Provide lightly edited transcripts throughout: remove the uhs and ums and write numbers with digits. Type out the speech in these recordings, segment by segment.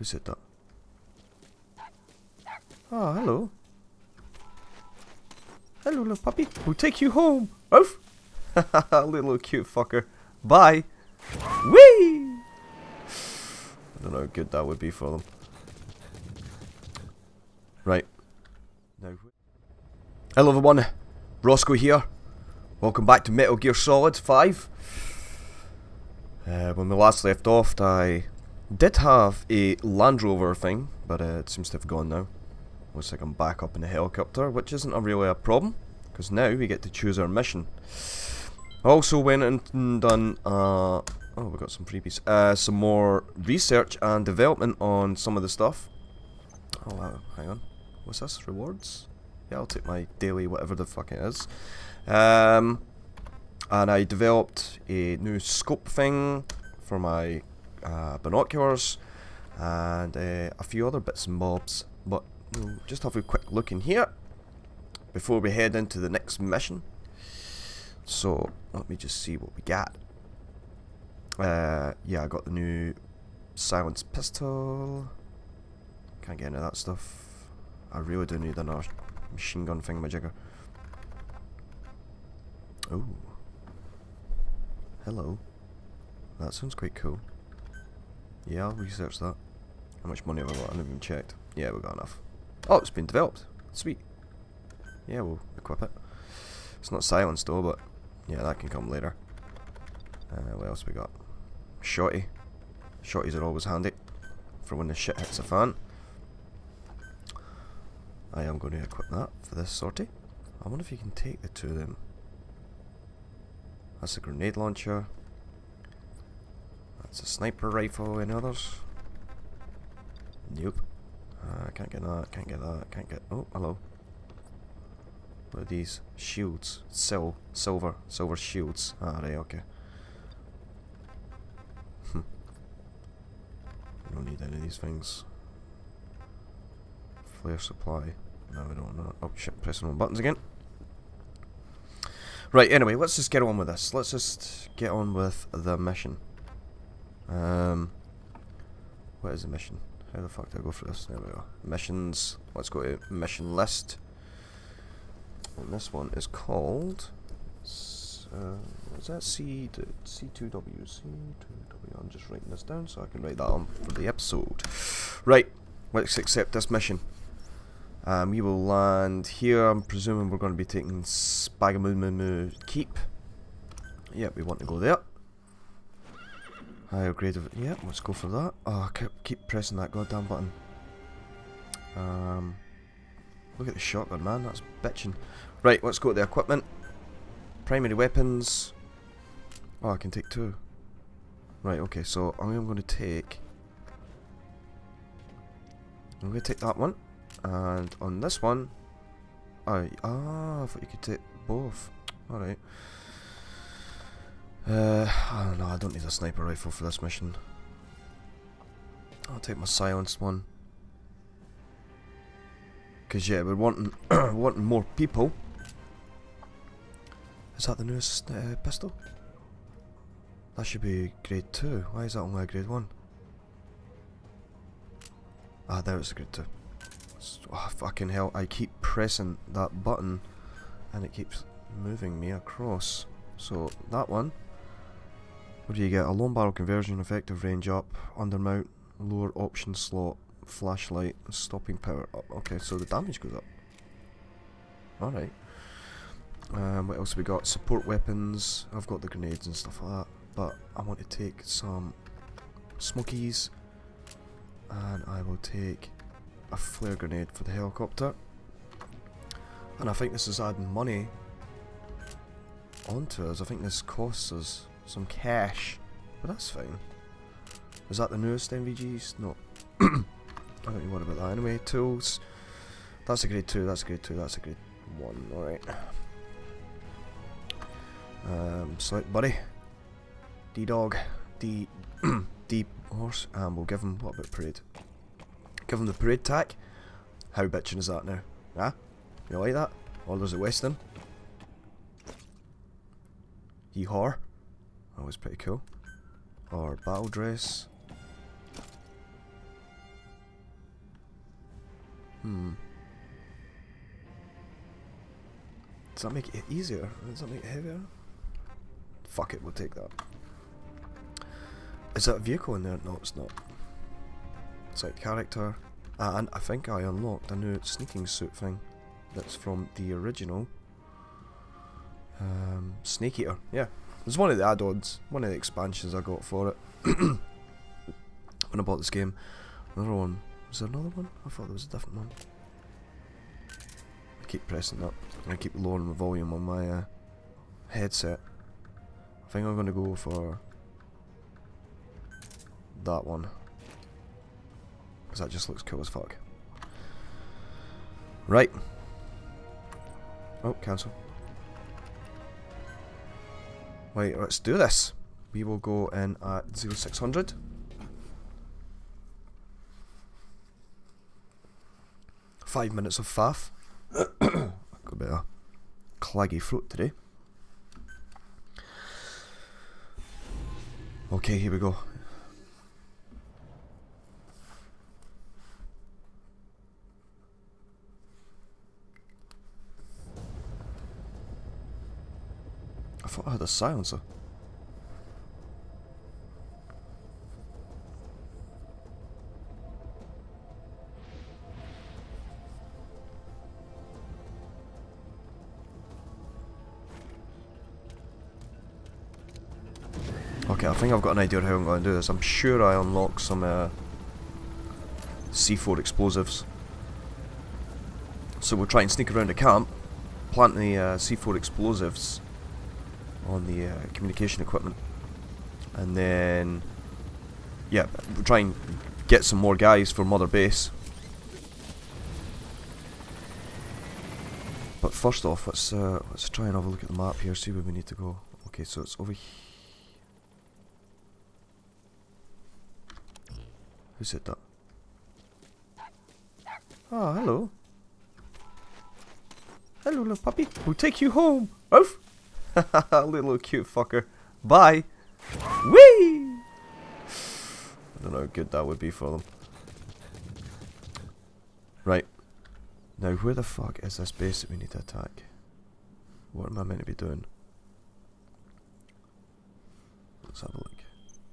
Who said that? Oh, hello. Hello, little puppy. We'll take you home. Oof. Little cute fucker. Bye. Whee! I don't know how good that would be for them. Right. Now. Hello everyone. Rossco here. Welcome back to Metal Gear Solid 5. When we last left off, I did have a Land Rover thing, but it seems to have gone now. Looks like I'm back up in the helicopter, which isn't really a problem, because now we get to choose our mission. I also went and done, oh, we got some freebies, some more research and development on some of the stuff. Oh, hang on. What's this? Rewards? Yeah, I'll take my daily whatever the fuck it is. And I developed a new scope thing for my binoculars and a few other bits and bobs. But we'll just have a quick look in here before we head into the next mission. So let me just see what we got. Yeah, I got the new silenced pistol. Can't get into that stuff. I really do need another machine gun thingamajigger. Oh. Hello. That sounds quite cool. Yeah, I'll research that. How much money have I got? I haven't even checked. Yeah, we've got enough. Oh, it's been developed. Sweet. Yeah, we'll equip it. It's not silenced though, but yeah, that can come later. What else we got? Shotty. Shotties are always handy for when the shit hits the fan. I am going to equip that for this sortie. I wonder if you can take the two of them. That's a grenade launcher. That's a sniper rifle. Any others? Nope. Can't get that, can't get that, can't get... Oh, hello. What are these? Shields. Silver shields. Ah, right, okay. We don't need any of these things. Flare supply. No, we don't know. Oh shit, pressing on buttons again. Right, anyway, let's just get on with this. Let's just get on with the mission. What is the mission? How the fuck do I go for this? There we go. Missions. Let's go to mission list. And this one is called... is that C2W? C2W. I'm just writing this down so I can write that on for the episode. Right, let's accept this mission. We will land here. I'm presuming we're going to be taking Spagamoo Keep. Yep, we want to go there. Higher grade of it. Yep, let's go for that. Oh, I keep pressing that goddamn button. Look at the shotgun, man. That's bitching. Right, let's go to the equipment. Primary weapons. Oh, I can take two. Right, okay, so I am going to take... I'm going to take that one. And on this one... I thought you could take both. Alright. I don't know, I don't need a sniper rifle for this mission. I'll take my silenced one. Because yeah, we're wanting, wanting more people. Is that the newest pistol? That should be grade 2. Why is that only a grade 1? Ah, there it's a grade 2. Oh, fucking hell, I keep pressing that button and it keeps moving me across. So, that one. What do you get? A lone barrel conversion, effective range up, undermount, lower option slot, flashlight, stopping power up. Okay, so the damage goes up. Alright. What else have we got? Support weapons. I've got the grenades and stuff like that. But I want to take some smokies. And I will take a flare grenade for the helicopter. And I think this is adding money onto us. I think this costs us some cash. But that's fine. Is that the newest NVGs? No. I don't know what about that. Anyway, tools. That's a grade 2, that's a grade 2, that's a grade 1. Alright. Select buddy. D-dog. D horse. And we'll give him, what about parade? Give him the parade tack. How bitchin' is that now? Huh? You like that? Orders at Weston. Yee-haw. That was pretty cool. Or battle dress. Does that make it easier? Does that make it heavier? Fuck it, we'll take that. Is that a vehicle in there? No, it's not. It's like character. And I think I unlocked a new sneaking suit thing that's from the original Snake Eater. Yeah, it was one of the add-ons, one of the expansions I got for it when I bought this game. Another one. Was there another one? I thought there was a different one. I keep pressing that. And I keep lowering the volume on my headset. I think I'm going to go for that one. Because that just looks cool as fuck. Right. Oh, cancel. Right, let's do this. We will go in at 0600. Five minutes of faff. I've got a bit of claggy throat today. Okay, here we go. I thought I had a silencer. Okay, I think I've got an idea of how I'm going to do this. I'm sure I unlock some C4 explosives. So we'll try and sneak around the camp, plant the C4 explosives on the communication equipment, and then yeah, we'll try and get some more guys for Mother Base. But first off, let's try and have a look at the map here, see where we need to go. Okay, so it's over here. Who said that? Oh, hello. Hello, little puppy. We'll take you home. Oof. Little cute fucker. Bye. Whee! I don't know how good that would be for them. Right. Now, where the fuck is this base that we need to attack? What am I meant to be doing? Let's have a look.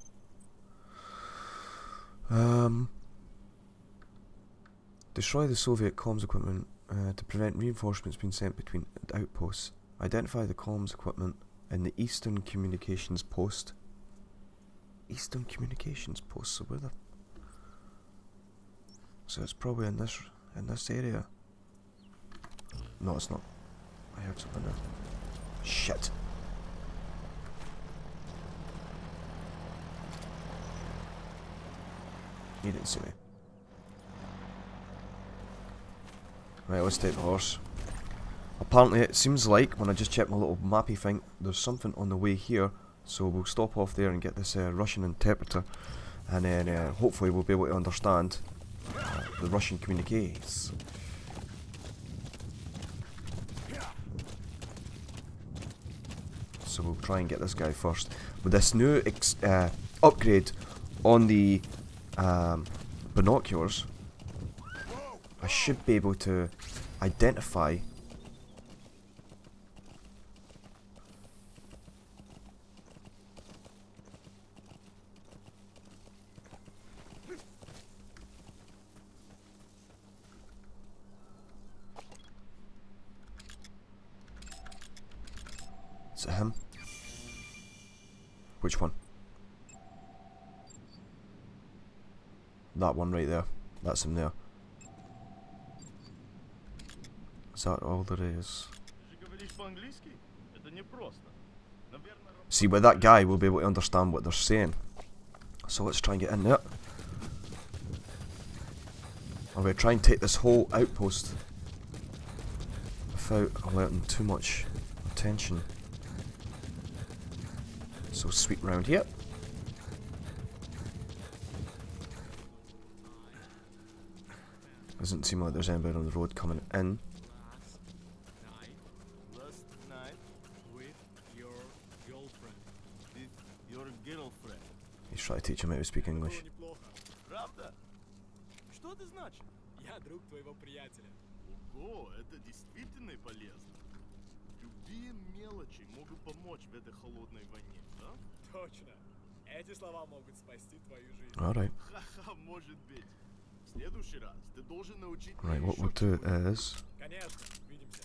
Destroy the Soviet comms equipment to prevent reinforcements being sent between outposts. Identify the comms equipment in the Eastern Communications Post. Eastern Communications Post. So where the? So it's probably in this area. No, it's not. I heard something there. Shit. He didn't see me. Right, let's take the horse. Apparently it seems like, when I just checked my little mappy thing, there's something on the way here. So we'll stop off there and get this Russian interpreter. And then hopefully we'll be able to understand the Russian communiques. So we'll try and get this guy first. With this new upgrade on the binoculars, I should be able to identify Is it him? Which one? That one right there. That's him there. Is that all there is? See, with that guy, we'll be able to understand what they're saying. So let's try and get in there. I'm going to try and take this whole outpost without alerting too much attention. So sweep round here. Doesn't seem like there's anybody on the road coming in. Last night with your girlfriend. With your girlfriend. He's trying to teach him how to speak English. Правда? Что это значит? Я друг твоего приятеля. Ого, это действительно полезно. Любые мелочи могут помочь в этой холодной войне, да? Точно. Эти слова могут спасти твою жизнь. Alright. Ха-ха, может быть. В следующий раз ты должен научить Right, меня what еще we'll do чему-нибудь. is... Конечно, увидимся.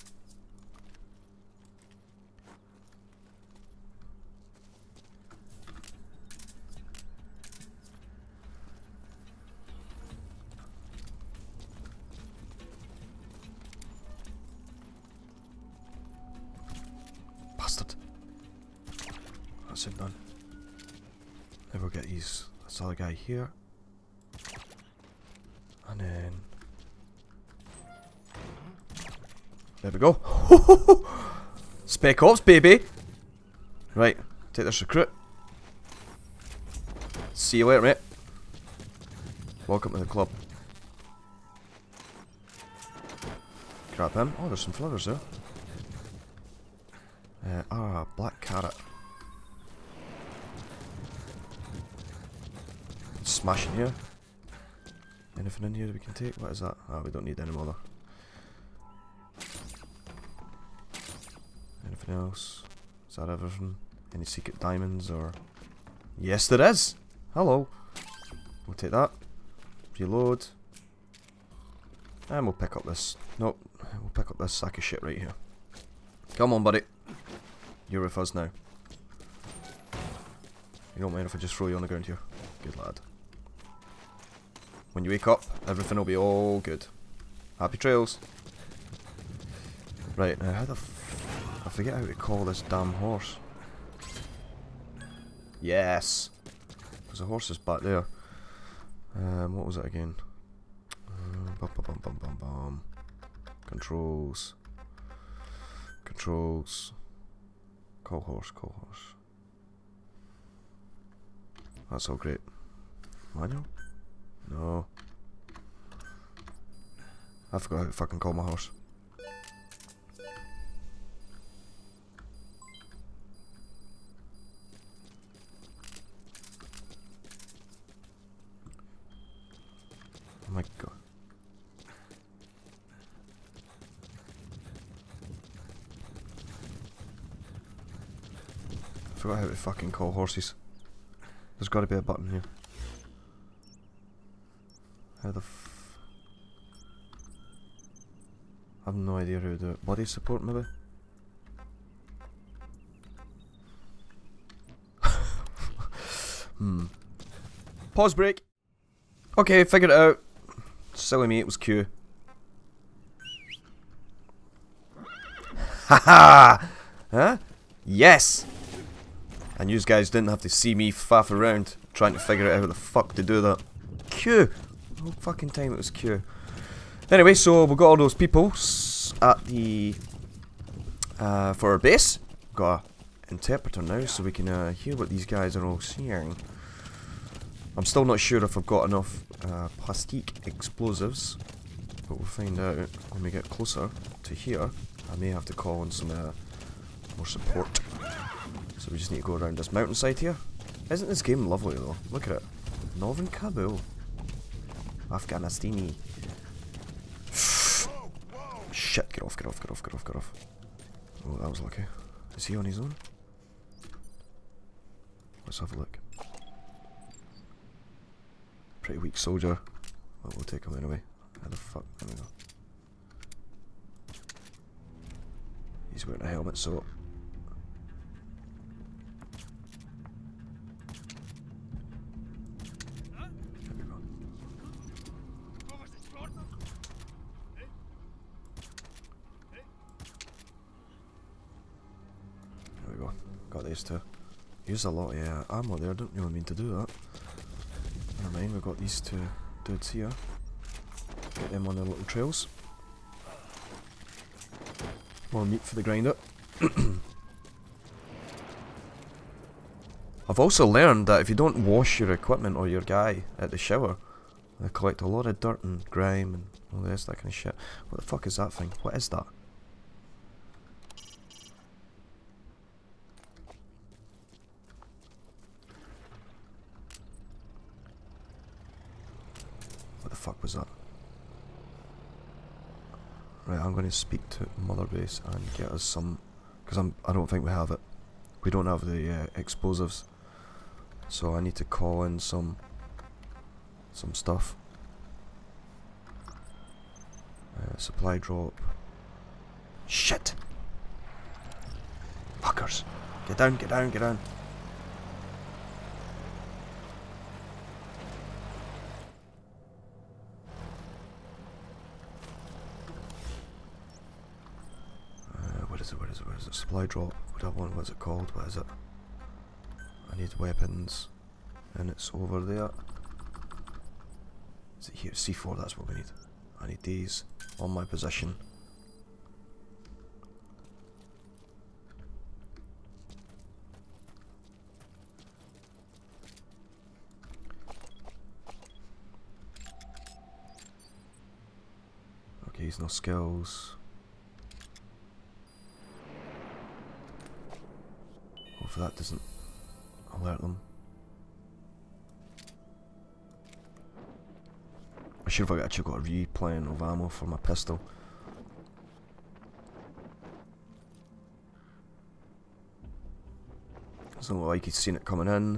Bastard. That's it done. Then we'll get these, this other guy here. And then... There we go. Spec Ops, baby! Right, take this recruit. See you later, mate. Welcome to the club. Grab him. Oh, there's some flowers there. Black carrot. Smash in here. Anything in here that we can take? What is that? Ah, we don't need any more though. Anything else? Is that everything? Any secret diamonds or... Yes, there is! Hello! We'll take that. Reload. And we'll pick up this... Nope. We'll pick up this sack of shit right here. Come on, buddy. You're with us now. You don't mind if I just throw you on the ground here? Good lad. When you wake up, everything will be all good. Happy trails. Right, now how the I forget how to call this damn horse. Yes! Because the horse is back there. What was it again? Bum, bum, bum, bum, bum, bum. Controls. Controls. Call horse, call horse. That's all great. Manual? No. I forgot how to fucking call my horse. Oh my god. I forgot how to fucking call horses. There's gotta be a button here. How the I have no idea how to do it. Body support maybe? Pause break! Okay, figured it out. Silly me, it was Q. Haha! Huh? Yes! And you guys didn't have to see me faff around trying to figure out how the fuck to do that. Q! The whole fucking time it was Q. Anyway, so we've got all those people at the... for our base. Got an interpreter now so we can hear what these guys are all saying. I'm still not sure if I've got enough plastique explosives, but we'll find out when we get closer to here. I may have to call on some more support. So we just need to go around this mountainside here. Isn't this game lovely though? Look at it. Northern Kabul. Afghanistani. Shit, get off, get off, get off, get off, get off. Oh, that was lucky. Is he on his own? Let's have a look. Pretty weak soldier. But we'll take him anyway. How the fuck? There we go. He's wearing a helmet, so... There we go. There we go. Got these two. Use a lot of ammo there, don't really mean to do that. Never mind, we've got these two dudes here. Get them on their little trails. More meat for the grinder. I've also learned that if you don't wash your equipment or your guy at the shower, they collect a lot of dirt and grime and all the rest of that kind of shit. What the fuck is that thing? What is that? What the fuck was that? Right, I'm going to speak to Mother Base and get us some, because I don't think we have it. We don't have the explosives, so I need to call in some stuff. Supply drop. Shit! Fuckers! Get down! Get down! Get down! Where is it? Supply drop. What's it called? What is it? I need weapons. And it's over there. Is it here? C4, that's what we need. I need these on my position. Okay, he's no skills. Hopefully that doesn't alert them. I should have actually got a replaying of ammo for my pistol. Doesn't look like he's seen it coming in.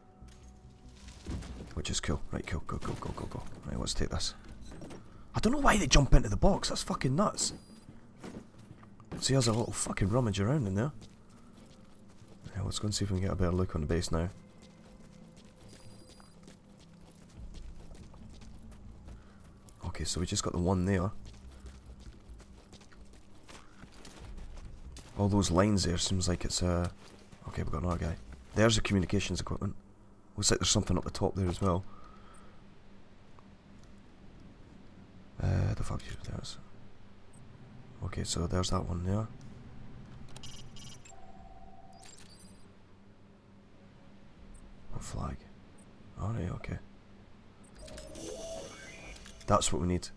Which is cool. Right, cool, go. Right, let's take this. I don't know why they jump into the box, that's fucking nuts. See, there's a little fucking rummage around in there. Yeah, let's go and see if we can get a better look on the base now. Okay, so we just got the one there. All those lines there seems like it's a... Okay, we've got another guy. There's the communications equipment. Looks like there's something up the top there as well. The fuck you, there's... Okay, so there's that one there. What flag? Alright, okay. That's what we need.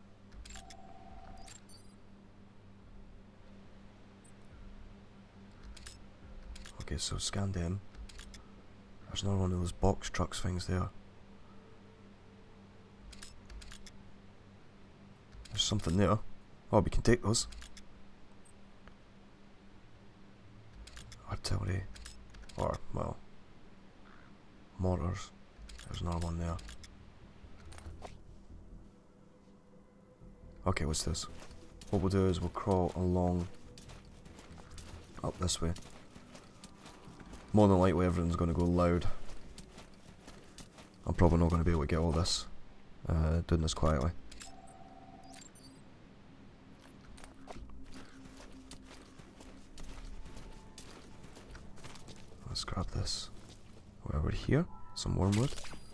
Okay, so scan them. There's another one of those box trucks things there. There's something there. Oh, we can take those. Artillery. Or, well, mortars. There's another one there. Okay, what's this? What we'll do is we'll crawl along up this way. More than likely everything's going to go loud. I'm probably not going to be able to get all this doing this quietly. Let's grab this. Over here, some wormwood.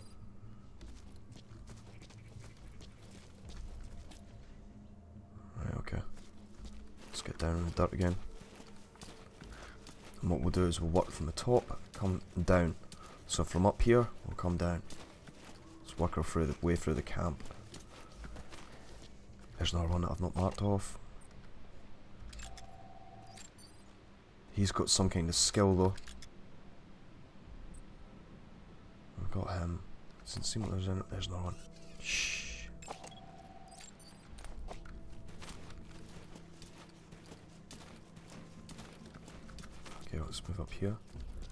Right, okay. Let's get down in the dirt again. And what we'll do is we'll work from the top, come down. So from up here, we'll come down. Let's work our way through the camp. There's another one that I've not marked off. He's got some kind of skill though. I've got him. Doesn't seem like there's any. There's another one. Shh. Okay, let's move up here.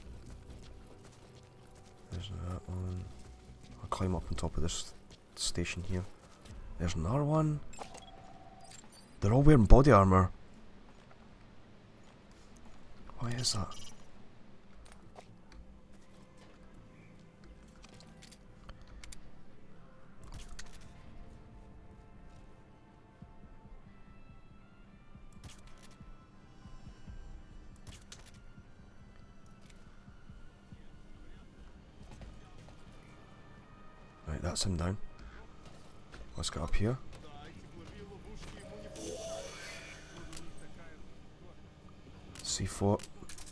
There's that one. I'll climb up on top of this station here. There's another one. They're all wearing body armor. Why is that? Right, that's him down. Let's get up here. C4.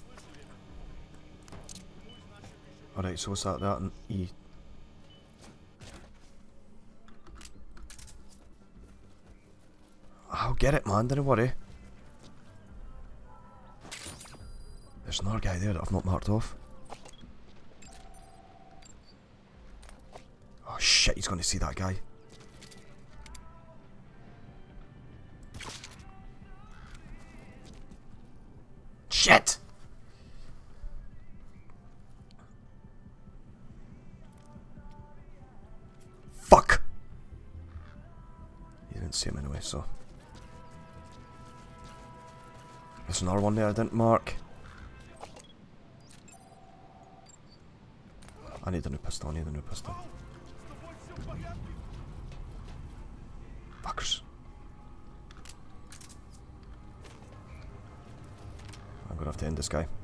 Alright, so what's that? That and E. I'll get it, man, don't worry. There's another guy there that I've not marked off. Oh shit, he's gonna see that guy. didn't see him anyway, so. There's another one there I didn't mark. I need a new pistol, I need a new pistol. Fuckers. I'm gonna have to end this guy.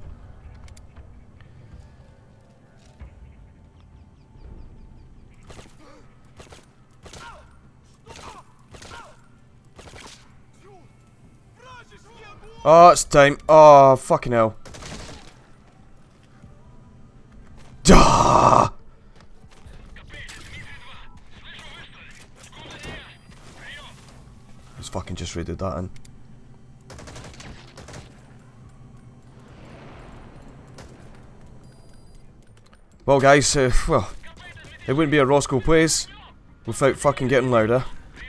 Oh, it's time. Oh, fucking hell. Ah! Let's fucking just redid that in. Well, guys, well, it wouldn't be a Rossco Plays without fucking getting louder.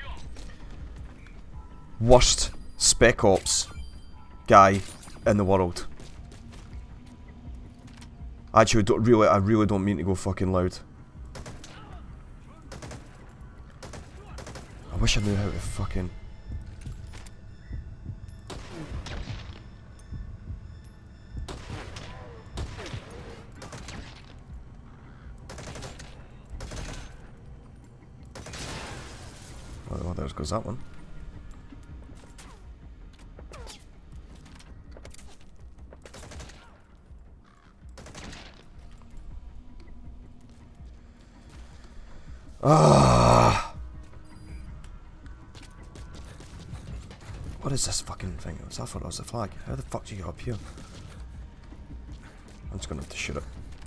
Worst Spec Ops guy in the world. Actually, I really don't mean to go fucking loud. I wish I knew how to fucking... Oh, there goes that one. Ah! What is this fucking thing? Was that for us, the flag? How the fuck do you get up here? I'm just gonna have to shoot it.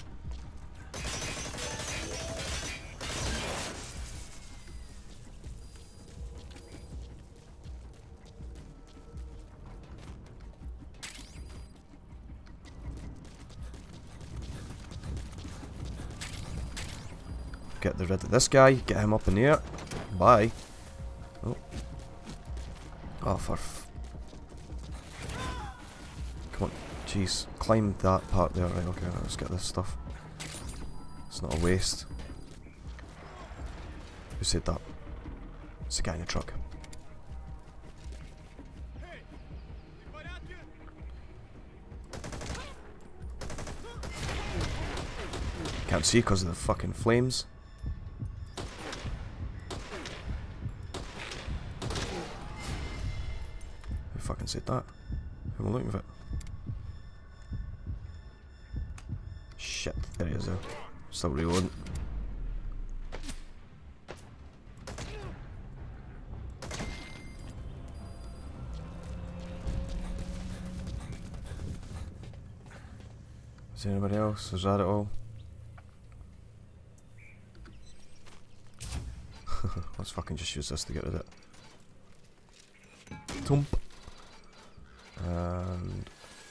Get rid of this guy, get him up in the air. Bye. Oh. Oh, for come on. Jeez. Climb that part there. Right, okay, let's get this stuff. It's not a waste. Who said that? It's the guy in the truck. Can't see because of the fucking flames. Who fucking said that? Who am I looking for? Shit, there he is though. Still reloading. Is there anybody else? Is that it all? Let's fucking just use this to get rid of it. Thump. And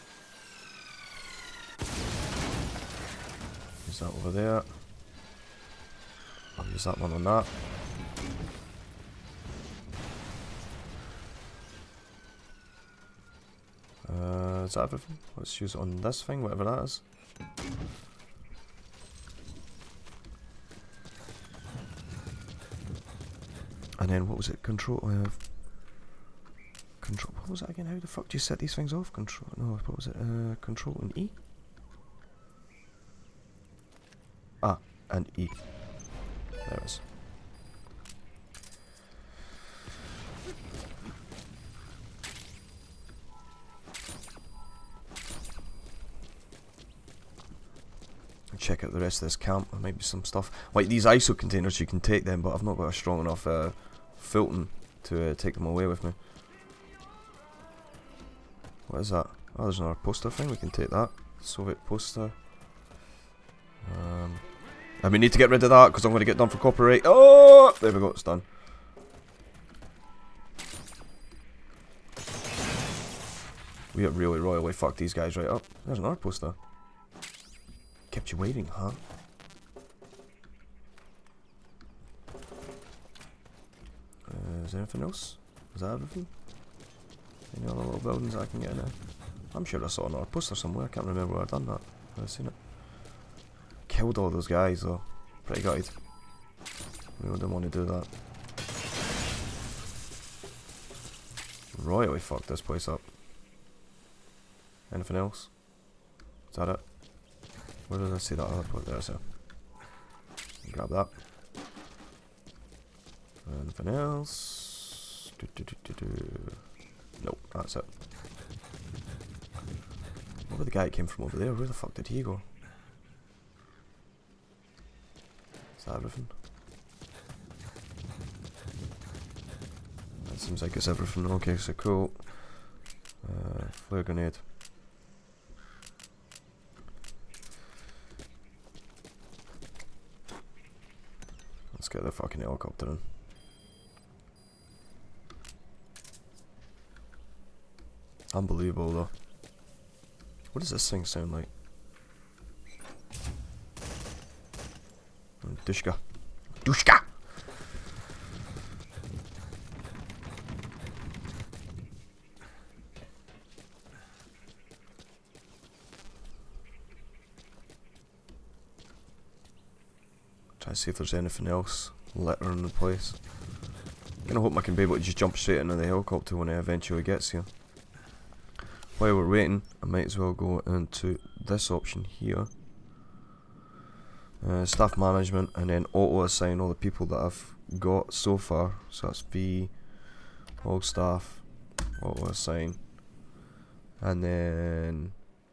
use that over there. I'll use that one on that. Is that everything? Let's use it on this thing, whatever that is. And then what was it? Control. Control. What was that again? How the fuck do you set these things off? Control. No. What was it? Control and E. Ah, and E. There it is. Check out the rest of this camp. There might be some stuff like these ISO containers. You can take them, but I've not got a strong enough Fulton to take them away with me. What is that? Oh, there's another poster thing. We can take that Soviet poster. And we need to get rid of that because I'm going to get done for copyright. Oh, there we go. It's done. We have really royally fucked these guys right up. There's another poster. Kept you waiting, huh? Is there anything else? Is that everything? Any other little buildings I can get in there? I'm sure I saw another poster somewhere. I can't remember where I've done that. I've seen it. Killed all those guys though. Pretty gutted. We didn't want to do that. royally fucked this place up. Anything else? Is that it? Where did I see that other point there? So grab that. Anything else? Nope, that's it. What about the guy that came from over there? Where the fuck did he go? Is that everything? That seems like it's everything. Okay, so cool. Flare grenade. Let's get the fucking helicopter in. Unbelievable though. What does this thing sound like? Dushka. Dushka! Try to see if there's anything else littering the place. I'm gonna hope I can be able to just jump straight into the helicopter when it eventually gets here. While we're waiting, I might as well go into this option here. Staff management, and then auto assign all the people that I've got so far. So that's V, all staff, auto assign, and then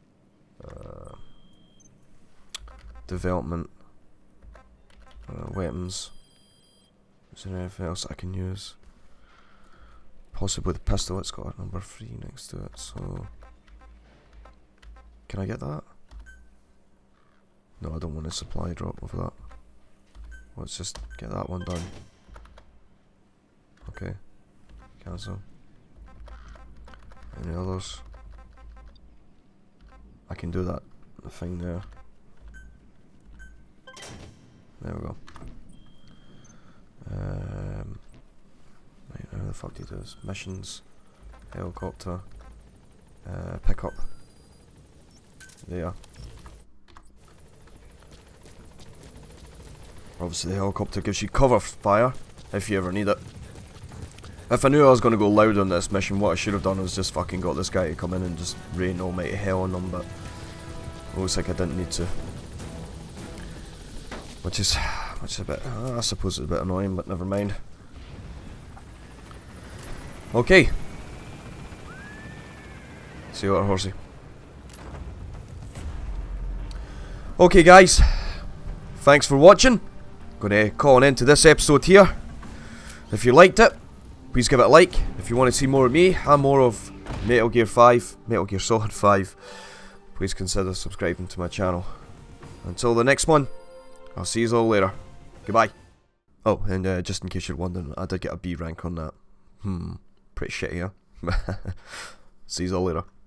development, weapons. Is there anything else I can use? Possibly the pistol. It's got a number 3 next to it, so can I get that? No, I don't want a supply drop of that. Let's just get that one done. Okay, cancel. Any others? I can do that. The thing there. There we go. Right, how the fuck do you do this? Missions, helicopter, pickup. There. Obviously the helicopter gives you cover fire if you ever need it. If I knew I was going to go loud on this mission, what I should have done was just fucking got this guy to come in and just rain almighty hell on them, but it looks like I didn't need to. Which is a bit, I suppose it's a bit annoying, but never mind. Okay. See you later, horsey. Okay guys, thanks for watching. Gonna call an end to this episode here. If you liked it, please give it a like. If you want to see more of me and more of Metal Gear 5, Metal Gear Solid 5, please consider subscribing to my channel. Until the next one, I'll see you all later. Goodbye. Oh, and just in case you're wondering, I did get a B rank on that. Pretty shitty, huh? See you all later.